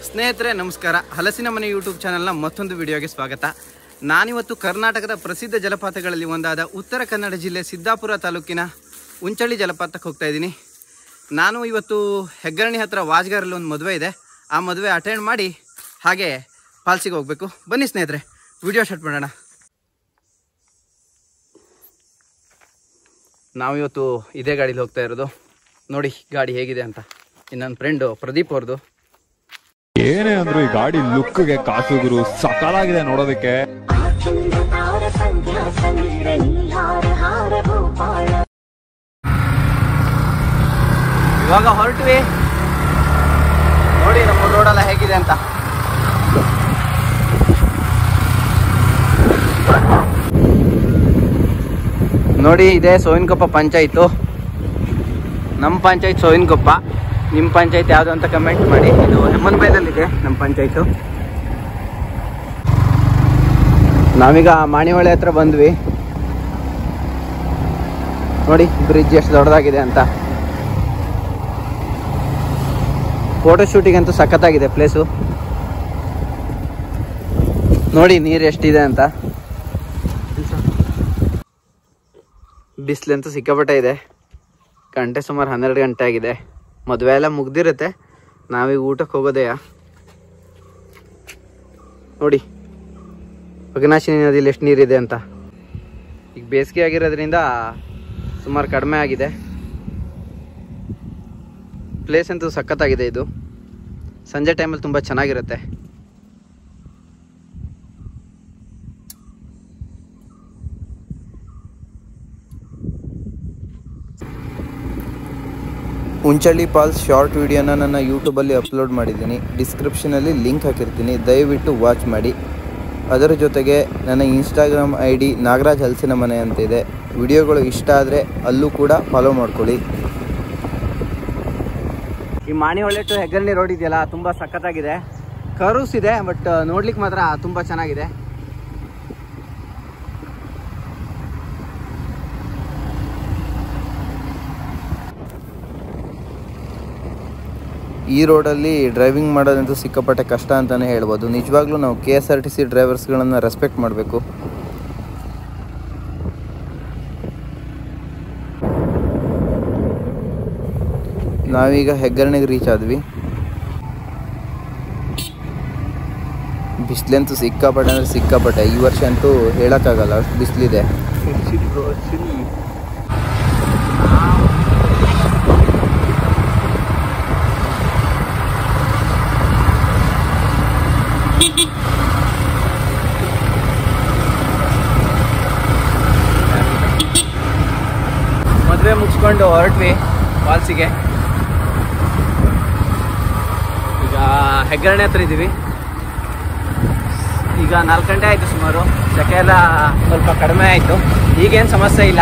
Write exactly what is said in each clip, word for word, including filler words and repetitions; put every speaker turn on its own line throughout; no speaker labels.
ಸ್ನೇಹಿತರೆ ನಮಸ್ಕಾರ. ಹಲಸಿನ ಮನೆ ಯೂಟ್ಯೂಬ್ ಚಾನಲ್ನ ಮತ್ತೊಂದು ವಿಡಿಯೋಗೆ ಸ್ವಾಗತ. ನಾನಿವತ್ತು ಕರ್ನಾಟಕದ ಪ್ರಸಿದ್ಧ ಜಲಪಾತಗಳಲ್ಲಿ ಒಂದಾದ ಉತ್ತರ ಕನ್ನಡ ಜಿಲ್ಲೆ ಸಿದ್ದಾಪುರ ತಾಲೂಕಿನ ಉಂಚಳ್ಳಿ ಜಲಪಾತಕ್ಕೆ ಹೋಗ್ತಾ ಇದ್ದೀನಿ. ನಾನು ಇವತ್ತು ಹೆಗ್ಗರಣಿ ಹತ್ರ ವಾಜ್ಗಾರಲ್ಲಿ ಒಂದು ಮದುವೆ ಇದೆ. ಆ ಮದುವೆ ಅಟೆಂಡ್ ಮಾಡಿ ಹಾಗೆ ಫಾಲ್ಸಿಗೆ ಹೋಗಬೇಕು. ಬನ್ನಿ ಸ್ನೇಹಿತರೆ, ವಿಡಿಯೋ ಸ್ಟಾರ್ಟ್ ಮಾಡೋಣ. ನಾವಿವತ್ತು ಇದೇ ಗಾಡೀಲಿ ಹೋಗ್ತಾ ಇರೋದು. ನೋಡಿ ಗಾಡಿ ಹೇಗಿದೆ ಅಂತ. ನನ್ನ ಫ್ರೆಂಡು ಪ್ರದೀಪ್ ಅವ್ರದ್ದು.
ಏನೇ ಅಂದ್ರು ಈ ಗಾಡಿ ಲುಕ್ಗೆ ಕಾಸುಗುರು ಸಕಾಲಾಗಿದೆ ನೋಡೋದಕ್ಕೆ.
ಇವಾಗ ಹೊರಟ್ವಿ. ನೋಡಿ ನಮ್ಮ ರೋಡೆಲ್ಲ ಹೇಗಿದೆ ಅಂತ. ನೋಡಿ ಇದೆ ಸೋವಿನಕೊಪ್ಪ ಪಂಚಾಯತು. ನಮ್ಮ ಪಂಚಾಯತ್ ಸೋವಿನಕೊಪ್ಪ. ನಿಮ್ಮ ಪಂಚಾಯತ್ ಯಾವುದು ಅಂತ ಕಮೆಂಟ್ ಮಾಡಿ. ಇದು ಹೆಮ್ಮನ್ಬೈಲಲ್ಲಿದೆ ನಮ್ಮ ಪಂಚಾಯತು. ನಾವೀಗ ಮಾಣಿಹೊಳೆ ಹತ್ರ ಬಂದ್ವಿ. ನೋಡಿ ಬ್ರಿಡ್ಜ್ ಎಷ್ಟು ದೊಡ್ಡದಾಗಿದೆ ಅಂತ. ಫೋಟೋ ಶೂಟಿಂಗ್ ಅಂತೂ ಸಖತ್ತಾಗಿದೆ ಪ್ಲೇಸು. ನೋಡಿ ನೀರು ಎಷ್ಟಿದೆ ಅಂತ. ಬಿಸಿಲಂತೂ ಸಿಕ್ಕಾಪಟ್ಟೆ ಇದೆ. ಗಂಟೆ ಸುಮಾರು ಹನ್ನೆರಡು ಗಂಟೆ ಆಗಿದೆ. ಮದುವೆ ಎಲ್ಲ ಮುಗ್ದಿರುತ್ತೆ. ನಾವೀಗ ಊಟಕ್ಕೆ ಹೋಗೋದೆಯಾ. ನೋಡಿ ಅಘನಾಶಿನಿ ನದಿಯಲ್ಲಿ ಎಷ್ಟು ನೀರಿದೆ ಅಂತ. ಈಗ ಬೇಸಿಗೆ ಆಗಿರೋದ್ರಿಂದ ಸುಮಾರು ಕಡಿಮೆ ಆಗಿದೆ. ಪ್ಲೇಸ್ ಅಂತೂ ಸಖತ್ತಾಗಿದೆ. ಇದು ಸಂಜೆ ಟೈಮಲ್ಲಿ ತುಂಬ ಚೆನ್ನಾಗಿರುತ್ತೆ.
ಉಂಚಳ್ಳಿ ಫಾಲ್ಸ್ ಶಾರ್ಟ್ ವಿಡಿಯೋನ ನನ್ನ ಯೂಟ್ಯೂಬಲ್ಲಿ ಅಪ್ಲೋಡ್ ಮಾಡಿದ್ದೀನಿ. ಡಿಸ್ಕ್ರಿಪ್ಷನಲ್ಲಿ ಲಿಂಕ್ ಹಾಕಿರ್ತೀನಿ, ದಯವಿಟ್ಟು ವಾಚ್ ಮಾಡಿ. ಅದರ ಜೊತೆಗೆ ನನ್ನ ಇನ್ಸ್ಟಾಗ್ರಾಮ್ ಐ ಡಿ ನಾಗರಾಜ್ ಹಲಸಿನ ಮನೆ ಅಂತ ಇದೆ. ವಿಡಿಯೋಗಳು ಇಷ್ಟ ಆದರೆ ಅಲ್ಲೂ ಕೂಡ ಫಾಲೋ ಮಾಡ್ಕೊಳ್ಳಿ.
ಈ ಮಾಣಿಹೊಳೆ ಟು ಹೆಗ್ಗರಣಿ ರೋಡ್ ಇದೆಯಲ್ಲ, ತುಂಬ ಸಖತ್ತಾಗಿದೆ. ಕರ್ವ್ಸ್ ಇದೆ, ಬಟ್ ನೋಡ್ಲಿಕ್ಕೆ ಮಾತ್ರ ತುಂಬ ಚೆನ್ನಾಗಿದೆ.
ಈ ರೋಡಲ್ಲಿ ಡ್ರೈವಿಂಗ್ ಮಾಡೋದಂತೂ ಸಿಕ್ಕಾಪಟ್ಟೆ ಕಷ್ಟ ಅಂತಲೇ ಹೇಳ್ಬೋದು. ನಿಜವಾಗ್ಲೂ ನಾವು K S R T C ಡ್ರೈವರ್ಸ್ಗಳನ್ನು ರೆಸ್ಪೆಕ್ಟ್ ಮಾಡಬೇಕು. ನಾವೀಗ ಹೆಗ್ಗರಣಿಗೆ ರೀಚ್ ಆದ್ವಿ. ಬಿಸಿಲಂತೂ ಸಿಕ್ಕಾಪಟ್ಟೆ ಅಂದರೆ ಸಿಕ್ಕಾಪಟ್ಟೆ. ಈ ವರ್ಷ ಅಂತೂ ಹೇಳೋಕ್ಕಾಗಲ್ಲ, ಅಷ್ಟು ಬಿಸಿಲಿದೆ.
ಮದುವೆ ಮುಗಿಸ್ಕೊಂಡು ಹೊರಟ್ವಿ ಫಾಲ್ಸಿಗೆ. ಈಗ ಹೆಗ್ಗರಣೆ ಹತ್ರ ಇದ್ದೀವಿ. ಈಗ ನಾಲ್ಕು ಗಂಟೆ ಆಯಿತು ಸುಮಾರು. ಸೆಕೆ ಎಲ್ಲ ಸ್ವಲ್ಪ ಕಡಿಮೆ ಆಯಿತು. ಈಗೇನು ಸಮಸ್ಯೆ ಇಲ್ಲ.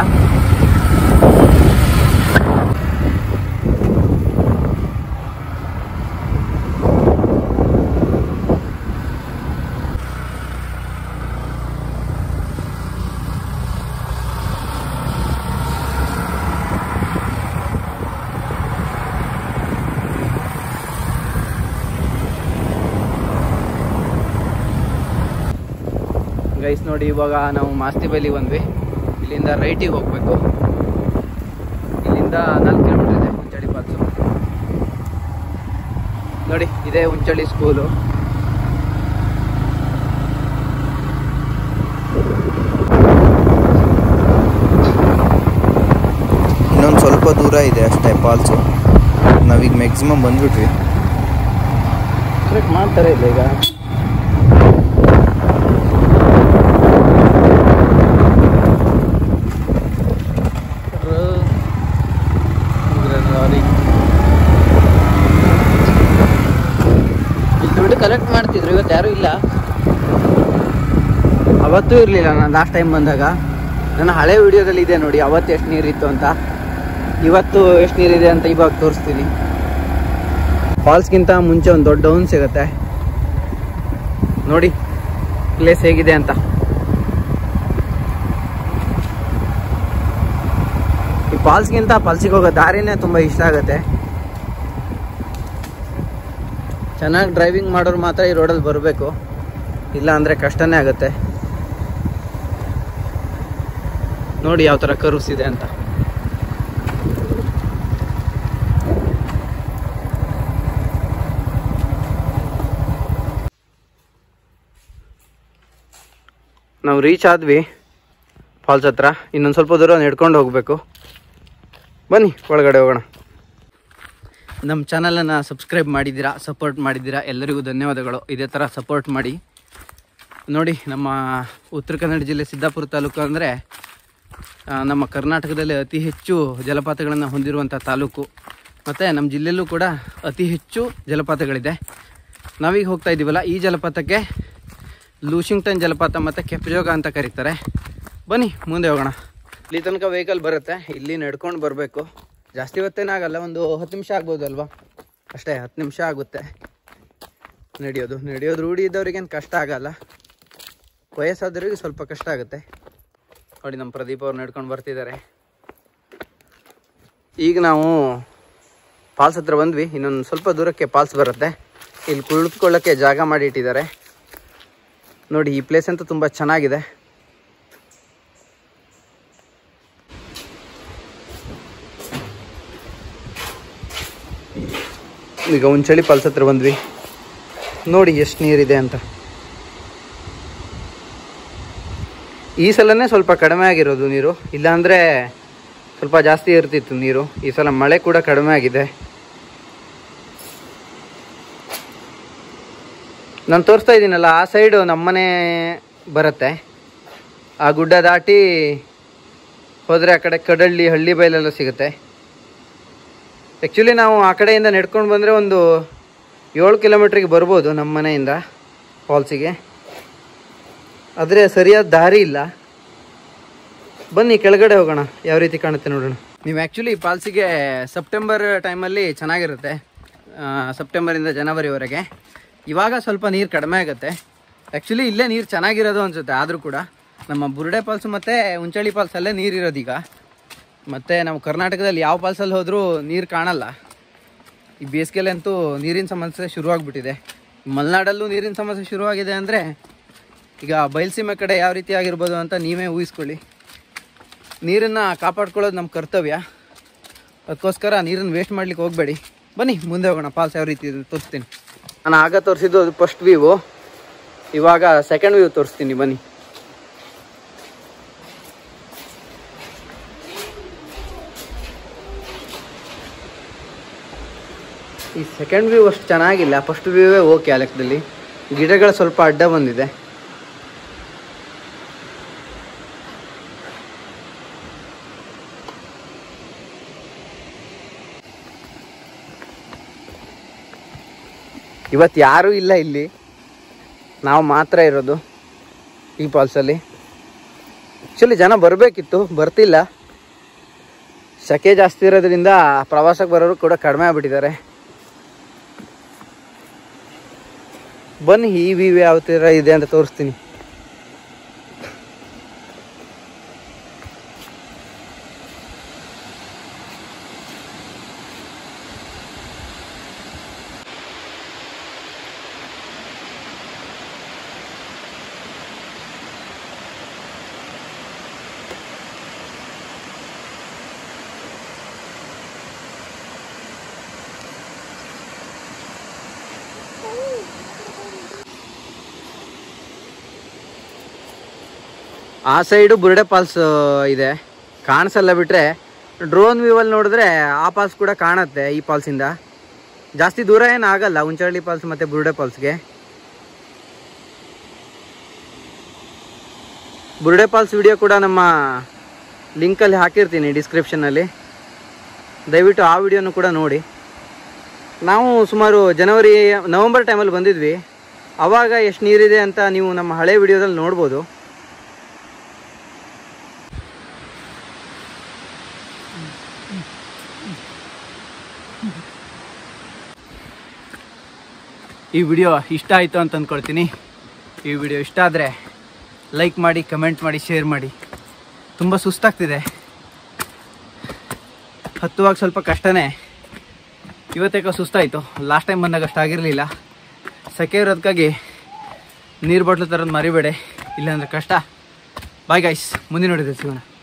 ಗೈಸ್ ನೋಡಿ, ಇವಾಗ ನಾವು ಮಾಸ್ತಿ ಬೈಲಿಗೆ ಬಂದ್ವಿ. ಇಲ್ಲಿಂದ ರೈಟಿಗೆ ಹೋಗ್ಬೇಕು. ಇಲ್ಲಿಂದ ನಾಲ್ಕು ಕಿಲೋಮೀಟರ್ ಇದೆ ಉಂಚಳ್ಳಿ ಫಾಲ್ಸು. ನೋಡಿ ಇದೇ ಉಂಚಳ್ಳಿ ಸ್ಕೂಲು.
ಇನ್ನೊಂದು ಸ್ವಲ್ಪ ದೂರ ಇದೆ ಅಷ್ಟೇ ಫಾಲ್ಸು. ನಾವೀಗ ಮ್ಯಾಕ್ಸಿಮಮ್ ಬಂದ್ಬಿಟ್ವಿ.
ಕರೆಕ್ಟ್ ಮಾಡ್ತಾರೆ ಇಲ್ಲ ಈಗ. ದುಡ್ಡು ಕಲೆಕ್ಟ್ ಮಾಡ್ತಿದ್ರು, ಇವತ್ತು ಯಾರೂ ಇಲ್ಲ. ಅವತ್ತೂ ಇರಲಿಲ್ಲ ನಾನು ಲಾಸ್ಟ್ ಟೈಮ್ ಬಂದಾಗ. ನನ್ನ ಹಳೆ ವಿಡಿಯೋದಲ್ಲಿ ಇದೆ ನೋಡಿ, ಅವತ್ತು ಎಷ್ಟು ನೀರಿತ್ತು ಅಂತ, ಇವತ್ತು ಎಷ್ಟು ನೀರಿದೆ ಅಂತ ಇವಾಗ ತೋರಿಸ್ತೀನಿ. ಫಾಲ್ಸ್ಗಿಂತ ಮುಂಚೆ ಒಂದು ದೊಡ್ಡ ಡೌನ್ ಸಿಗುತ್ತೆ. ನೋಡಿ ಪ್ಲೇಸ್ ಹೇಗಿದೆ ಅಂತ. ಈ ಫಾಲ್ಸ್ಗಿಂತ ಫಾಲ್ಸಿಗೆ ಹೋಗೋ ದಾರಿನೇ ತುಂಬ ಇಷ್ಟ ಆಗುತ್ತೆ. ಚೆನ್ನಾಗಿ ಡ್ರೈವಿಂಗ್ ಮಾಡೋರು ಮಾತ್ರ ಈ ರೋಡಲ್ಲಿ ಬರಬೇಕು, ಇಲ್ಲ ಅಂದರೆ ಕಷ್ಟನೇ ಆಗುತ್ತೆ. ನೋಡಿ ಯಾವ ಥರ ಕರ್ವ್ಸ್ ಇದೆ ಅಂತ. ನಾವು ರೀಚ್ ಆದ್ವಿ ಫಾಲ್ಸ್ ಹತ್ರ. ಇನ್ನೊಂದು ಸ್ವಲ್ಪ ದೂರ ನಡ್ಕೊಂಡು ಹೋಗಬೇಕು. ಬನ್ನಿ ಒಳಗಡೆ ಹೋಗೋಣ. ನಮ್ಮ ಚಾನಲನ್ನು ಸಬ್ಸ್ಕ್ರೈಬ್ ಮಾಡಿದ್ದೀರಾ, ಸಪೋರ್ಟ್ ಮಾಡಿದ್ದೀರಾ, ಎಲ್ಲರಿಗೂ ಧನ್ಯವಾದಗಳು. ಇದೇ ಥರ ಸಪೋರ್ಟ್ ಮಾಡಿ. ನೋಡಿ, ನಮ್ಮ ಉತ್ತರ ಕನ್ನಡ ಜಿಲ್ಲೆ ಸಿದ್ದಾಪುರ ತಾಲೂಕು ಅಂದರೆ ನಮ್ಮ ಕರ್ನಾಟಕದಲ್ಲಿ ಅತಿ ಹೆಚ್ಚು ಜಲಪಾತಗಳನ್ನು ಹೊಂದಿರುವಂಥ ತಾಲೂಕು. ಮತ್ತು ನಮ್ಮ ಜಿಲ್ಲೆಯಲ್ಲೂ ಕೂಡ ಅತಿ ಹೆಚ್ಚು ಜಲಪಾತಗಳಿದೆ. ನಾವೀಗ ಹೋಗ್ತಾ ಇದ್ದೀವಲ್ಲ, ಈ ಜಲಪಾತಕ್ಕೆ ಲೂಷಿಂಗ್ಟನ್ ಜಲಪಾತ ಮತ್ತು ಕೆಫಜೋಗ ಅಂತ ಕರೀತಾರೆ. ಬನ್ನಿ ಮುಂದೆ ಹೋಗೋಣ. ಇಲ್ಲಿ ತನಕ ವೆಹಿಕಲ್ ಬರುತ್ತೆ, ಇಲ್ಲಿ ನಡ್ಕೊಂಡು ಬರಬೇಕು. ಜಾಸ್ತಿ ಹೊತ್ತೇನಾಗಲ್ಲ, ಒಂದು ಹತ್ತು ನಿಮಿಷ ಆಗ್ಬೋದಲ್ವಾ, ಅಷ್ಟೇ. ಹತ್ತು ನಿಮಿಷ ಆಗುತ್ತೆ ನಡೆಯೋದು. ನಡೆಯೋದು ರೂಢಿ ಇದ್ದವ್ರಿಗೇನು ಕಷ್ಟ ಆಗಲ್ಲ, ವಯಸ್ಸಾದವ್ರಿಗೆ ಸ್ವಲ್ಪ ಕಷ್ಟ ಆಗುತ್ತೆ. ನೋಡಿ, ನಮ್ಮ ಪ್ರದೀಪ್ ಅವ್ರು ನಡ್ಕೊಂಡು ಬರ್ತಿದ್ದಾರೆ. ಈಗ ನಾವು ಫಾಲ್ಸ್ ಹತ್ರ ಬಂದ್ವಿ. ಇನ್ನೊಂದು ಸ್ವಲ್ಪ ದೂರಕ್ಕೆ ಫಾಲ್ಸ್ ಬರುತ್ತೆ. ಇಲ್ಲಿ ಕುಳಿತುಕೊಳ್ಳೋಕ್ಕೆ ಜಾಗ ಮಾಡಿ ಇಟ್ಟಿದ್ದಾರೆ. ನೋಡಿ, ಈ ಪ್ಲೇಸ್ ಅಂತೂ ತುಂಬ ಚೆನ್ನಾಗಿದೆ. ಈಗ ಉಂಚಳಿ ಫಾಲ್ಸ್ ಹತ್ರ ಬಂದ್ವಿ. ನೋಡಿ ಎಷ್ಟು ನೀರಿದೆ ಅಂತ. ಈ ಸಲನೇ ಸ್ವಲ್ಪ ಕಡಿಮೆ ಆಗಿರೋದು ನೀರು, ಇಲ್ಲಾಂದರೆ ಸ್ವಲ್ಪ ಜಾಸ್ತಿ ಇರ್ತಿತ್ತು ನೀರು. ಈ ಸಲ ಮಳೆ ಕೂಡ ಕಡಿಮೆ ಆಗಿದೆ. ನಾನು ತೋರಿಸ್ತಾ ಇದ್ದೀನಲ್ಲ, ಆ ಸೈಡು ನಮ್ಮನೆ ಬರುತ್ತೆ. ಆ ಗುಡ್ಡ ದಾಟಿ ಹೋದರೆ ಆ ಕಡೆ ಕಡಳ್ಳಿ, ಹಳ್ಳಿ ಬೈಲೆಲ್ಲ ಸಿಗುತ್ತೆ. ಆ್ಯಕ್ಚುಲಿ ನಾವು ಆ ಕಡೆಯಿಂದ ನಡ್ಕೊಂಡು ಬಂದರೆ ಒಂದು ಏಳು ಕಿಲೋಮೀಟ್ರಿಗೆ ಬರ್ಬೋದು ನಮ್ಮ ಮನೆಯಿಂದ ಫಾಲ್ಸಿಗೆ. ಆದರೆ ಸರಿಯಾದ ದಾರಿ ಇಲ್ಲ. ಬನ್ನಿ ಕೆಳಗಡೆ ಹೋಗೋಣ, ಯಾವ ರೀತಿ ಕಾಣುತ್ತೆ ನೋಡೋಣ. ನೀವು ಆ್ಯಕ್ಚುಲಿ ಫಾಲ್ಸಿಗೆ ಸೆಪ್ಟೆಂಬರ್ ಟೈಮಲ್ಲಿ ಚೆನ್ನಾಗಿರುತ್ತೆ, ಸೆಪ್ಟೆಂಬರಿಂದ ಜನವರಿವರೆಗೆ. ಇವಾಗ ಸ್ವಲ್ಪ ನೀರು ಕಡಿಮೆ ಆಗುತ್ತೆ. ಆ್ಯಕ್ಚುಲಿ ಇಲ್ಲೇ ನೀರು ಚೆನ್ನಾಗಿರೋದು ಅನಿಸುತ್ತೆ. ಆದರೂ ಕೂಡ ನಮ್ಮ ಬುರುಡೆ ಫಾಲ್ಸು ಮತ್ತು ಉಂಚಳಿ ಫಾಲ್ಸಲ್ಲೇ ನೀರಿರೋದು ಈಗ. ಮತ್ತು ನಾವು ಕರ್ನಾಟಕದಲ್ಲಿ ಯಾವ ಫಾಲ್ಸಲ್ಲಿ ಹೋದರೂ ನೀರು ಕಾಣಲ್ಲ. ಈ ಬೇಸಿಗೆಯಲ್ಲಂತೂ ನೀರಿನ ಸಮಸ್ಯೆ ಶುರುವಾಗ್ಬಿಟ್ಟಿದೆ. ಮಲೆನಾಡಲ್ಲೂ ನೀರಿನ ಸಮಸ್ಯೆ ಶುರುವಾಗಿದೆ ಅಂದರೆ ಈಗ ಬಯಲುಸೀಮೆ ಕಡೆ ಯಾವ ರೀತಿ ಆಗಿರ್ಬೋದು ಅಂತ ನೀವೇ ಊಹಿಸ್ಕೊಳ್ಳಿ. ನೀರನ್ನು ಕಾಪಾಡ್ಕೊಳ್ಳೋದು ನಮ್ಮ ಕರ್ತವ್ಯ. ಅದಕ್ಕೋಸ್ಕರ ನೀರನ್ನು ವೇಸ್ಟ್ ಮಾಡ್ಲಿಕ್ಕೆ ಹೋಗಬೇಡಿ. ಬನ್ನಿ ಮುಂದೆ ಹೋಗೋಣ. ಫಾಲ್ಸ್ ಯಾವ ರೀತಿ ತೋರಿಸ್ತೀನಿ. ನಾನು ಆಗ ತೋರಿಸಿದ್ದು ಅದು ಫಸ್ಟ್ ವ್ಯೂವು, ಇವಾಗ ಸೆಕೆಂಡ್ ವ್ಯೂ ತೋರಿಸ್ತೀನಿ. ಬನ್ನಿ. ಈ ಸೆಕೆಂಡ್ ವ್ಯೂ ಅಷ್ಟು ಚೆನ್ನಾಗಿಲ್ಲ, ಫಸ್ಟ್ ವ್ಯೂವೇ ಓಕೆ. ಆ ಲೆಕ್ಕದಲ್ಲಿ ಗಿಡಗಳು ಸ್ವಲ್ಪ ಅಡ್ಡ ಬಂದಿದೆ. ಇವತ್ತು ಯಾರೂ ಇಲ್ಲ ಇಲ್ಲಿ, ನಾವು ಮಾತ್ರ ಇರೋದು ಈ ಫಾಲ್ಸಲ್ಲಿ. ಆ್ಯಕ್ಚುಲಿ ಜನ ಬರಬೇಕಿತ್ತು, ಬರ್ತಿಲ್ಲ. ಸೆಕೆ ಜಾಸ್ತಿ ಇರೋದ್ರಿಂದ ಪ್ರವಾಸಕ್ಕೆ ಬರೋರು ಕೂಡ ಕಡಿಮೆ ಆಗ್ಬಿಟ್ಟಿದ್ದಾರೆ. ಬನ್ನಿ, ಈ ವ್ಯೂ ಯಾವ ಥರ ಇದೆ ಅಂತ ತೋರಿಸ್ತೀನಿ. ಆ ಸೈಡು ಬುರುಡೆ ಫಾಲ್ಸ್ ಇದೆ, ಕಾಣಿಸಲ್ಲ. ಬಿಟ್ಟರೆ ಡ್ರೋನ್ ವ್ಯೂವಲ್ಲಿ ನೋಡಿದ್ರೆ ಆ ಫಾಲ್ಸ್ ಕೂಡ ಕಾಣುತ್ತೆ. ಈ ಫಾಲ್ಸಿಂದ ಜಾಸ್ತಿ ದೂರ ಏನು ಆಗಲ್ಲ ಉಂಚಳ್ಳಿ ಫಾಲ್ಸ್ ಮತ್ತು ಬುರುಡೆ ಫಾಲ್ಸ್ಗೆ. ಬುರುಡೆ ಫಾಲ್ಸ್ ವಿಡಿಯೋ ಕೂಡ ನಮ್ಮ ಲಿಂಕಲ್ಲಿ ಹಾಕಿರ್ತೀನಿ ಡಿಸ್ಕ್ರಿಪ್ಷನ್ನಲ್ಲಿ, ದಯವಿಟ್ಟು ಆ ವಿಡಿಯೋನು ಕೂಡ ನೋಡಿ. ನಾವು ಸುಮಾರು ಜನವರಿ ನವಂಬರ್ ಟೈಮಲ್ಲಿ ಬಂದಿದ್ವಿ. ಆವಾಗ ಎಷ್ಟು ನೀರಿದೆ ಅಂತ ನೀವು ನಮ್ಮ ಹಳೆ ವಿಡಿಯೋದಲ್ಲಿ ನೋಡ್ಬೋದು. ಈ ವಿಡಿಯೋ ಇಷ್ಟ ಆಯಿತು ಅಂತ ಅಂದ್ಕೊಳ್ತೀನಿ. ಈ ವಿಡಿಯೋ ಇಷ್ಟ ಆದರೆ ಲೈಕ್ ಮಾಡಿ, ಕಮೆಂಟ್ ಮಾಡಿ, ಶೇರ್ ಮಾಡಿ. ತುಂಬ ಸುಸ್ತಾಗ್ತಿದೆ, ಹತ್ತುವಾಗ ಸ್ವಲ್ಪ ಕಷ್ಟನೇ. ಇವತ್ತೇಕೋ ಸುಸ್ತಾಯಿತು. ಲಾಸ್ಟ್ ಟೈಮ್ ಬಂದಾಗ ಅಷ್ಟು ಆಗಿರಲಿಲ್ಲ. ಸೆಕೆ ಇರೋದಕ್ಕಾಗಿ ನೀರು ಬಾಟ್ಲು ತರೋದು ಮರಿಬೇಡಿ, ಇಲ್ಲಾಂದರೆ ಕಷ್ಟ. ಬಾಯ್ ಗೈಸ್, ಮುಂದಿನ ನೋಡಿದ್ರೆ ಸಿಗೋಣ.